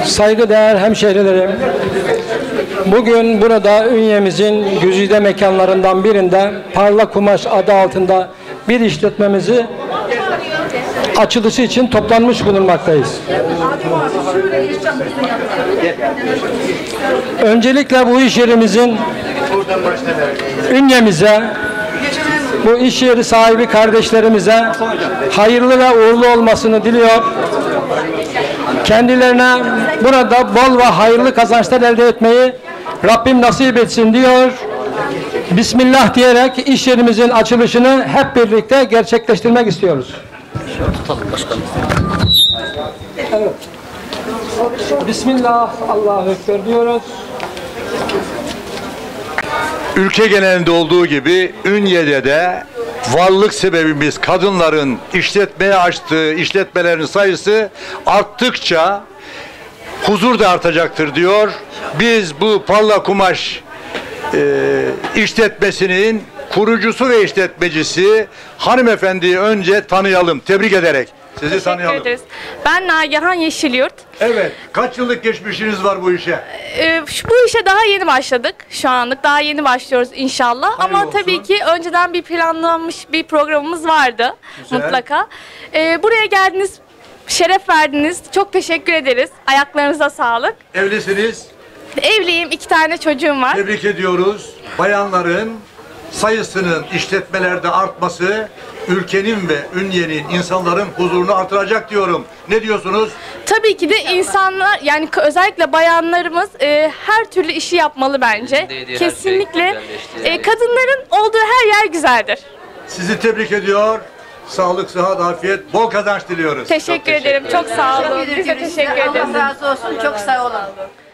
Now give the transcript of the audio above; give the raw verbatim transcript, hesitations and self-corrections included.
Saygıdeğer hemşehrilerim, bugün burada Ünye'mizin güzide mekanlarından birinde Parla Kumaş adı altında bir işletmemizi açılışı için toplanmış bulunmaktayız. Öncelikle bu iş yerimizin Ünye'mize, bu iş yeri sahibi kardeşlerimize hayırlı ve uğurlu olmasını diliyor. Kendilerine burada bol ve hayırlı kazançlar elde etmeyi Rabbim nasip etsin diyor. Bismillah diyerek iş yerimizin açılışını hep birlikte gerçekleştirmek istiyoruz. Evet. Bismillah, Allahu Ekber diyoruz. Ülke genelinde olduğu gibi Ünye'de de varlık sebebimiz kadınların işletmeye açtığı işletmelerin sayısı arttıkça huzur da artacaktır diyor. Biz bu Parla Kumaş e, işletmesinin kurucusu ve işletmecisi hanımefendiyi önce tanıyalım, tebrik ederek. Sizi Teşekkür tanıyalım. ederiz. Ben Nagihan Yeşilyurt. Evet. Kaç yıllık geçmişiniz var bu işe? Ee, şu- bu işe daha yeni başladık. Şu anlık daha yeni başlıyoruz inşallah. Hayırlı Ama olsun. tabii ki önceden bir planlanmış bir programımız vardı. Güzel. Mutlaka. Ee, buraya geldiniz, şeref verdiniz. Çok teşekkür ederiz. Ayaklarınıza sağlık. Evlisiniz. Evliyim, iki tane çocuğum var. Tebrik ediyoruz. Bayanların sayısının işletmelerde artması ülkenin ve Ünye'nin, insanların huzurunu artıracak diyorum. Ne diyorsunuz? Tabii ki de insanlar, yani k- özellikle bayanlarımız e, her türlü işi yapmalı bence. Dediği her şey Kesinlikle. güzelleşti. E, kadınların olduğu her yer güzeldir. Sizi tebrik ediyor. Sağlık, sıhhat, afiyet, bol kazanç diliyoruz. Teşekkür ederim. Çok sağ olun. Biz de teşekkür ederiz. Allah razı olsun. Çok sağ olun.